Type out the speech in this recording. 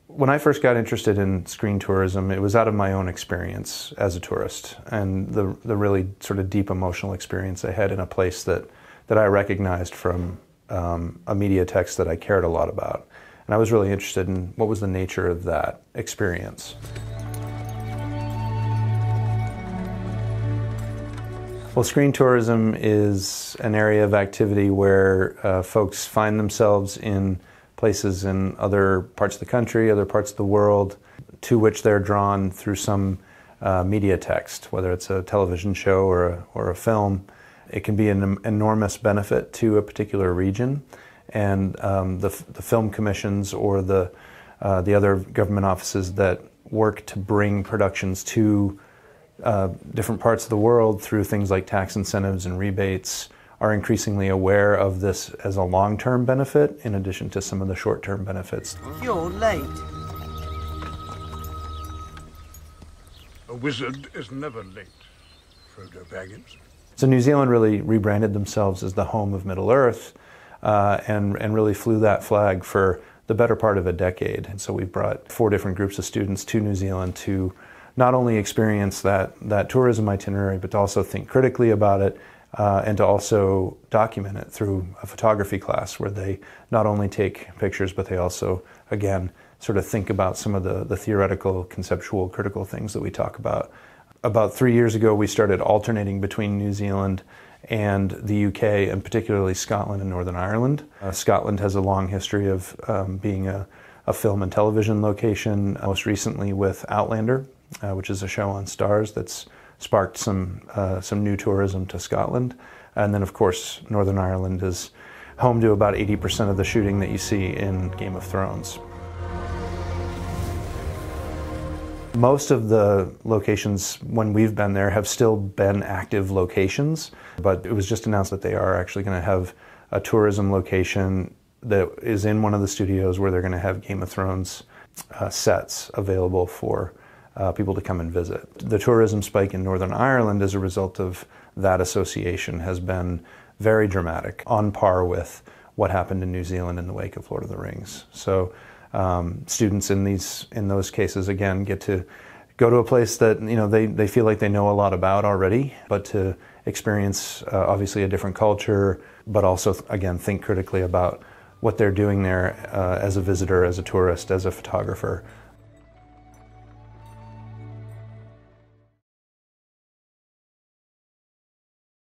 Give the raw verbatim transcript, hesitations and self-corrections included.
When I first got interested in screen tourism, it was out of my own experience as a tourist and the, the really sort of deep emotional experience I had in a place that, that I recognized from um, a media text that I cared a lot about. And I was really interested in what was the nature of that experience. Well, screen tourism is an area of activity where uh, folks find themselves in places in other parts of the country, other parts of the world, to which they're drawn through some uh, media text, whether it's a television show or a, or a film. It can be an enormous benefit to a particular region, and um, the, the film commissions or the, uh, the other government offices that work to bring productions to uh, different parts of the world through things like tax incentives and rebates are increasingly aware of this as a long-term benefit in addition to some of the short-term benefits. You're late. A wizard is never late, Frodo Baggins. So New Zealand really rebranded themselves as the home of Middle-earth uh, and, and really flew that flag for the better part of a decade. And so we've brought four different groups of students to New Zealand to not only experience that, that tourism itinerary, but to also think critically about it, Uh, and to also document it through a photography class where they not only take pictures, but they also, again, sort of think about some of the, the theoretical, conceptual, critical things that we talk about. About three years ago, we started alternating between New Zealand and the U K, and particularly Scotland and Northern Ireland. Uh, Scotland has a long history of um, being a, a film and television location, most recently with Outlander, uh, which is a show on Starz that's sparked some uh, some new tourism to Scotland. And then of course Northern Ireland is home to about eighty percent of the shooting that you see in Game of Thrones. Most of the locations when we've been there have still been active locations, but it was just announced that they are actually going to have a tourism location that is in one of the studios where they're going to have Game of Thrones uh, sets available for Uh, people to come and visit. The tourism spike in Northern Ireland as a result of that association has been very dramatic, on par with what happened in New Zealand in the wake of Lord of the Rings. So um, students in these in those cases again get to go to a place that you know they, they feel like they know a lot about already, but to experience uh, obviously a different culture, but also again think critically about what they're doing there uh, as a visitor, as a tourist, as a photographer.